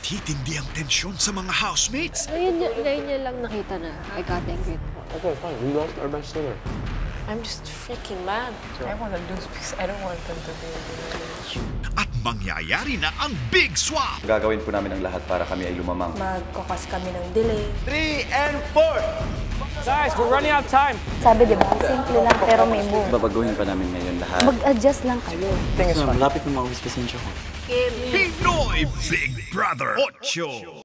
Titindi ang tensyon sa mga housemates. Ngayon niya lang nakita na I got angry. Okay, fine. We lost our best singer. I'm just freaking mad. I want to lose because I don't want them to be in the village. At mangyayari na ang big swap. Gagawin po namin ang lahat para kami ay lumamang. Magkakas kami ng delay. 3 and 4! Guys, we're running out of time. Sabi, di ba? Simple lang, pero may move. Babaguhin pa namin ngayon lahat. Mag-adjust lang kayo. Thing is fun. Malapit na maubos pasensya ko. Pinoy Big Brother 8.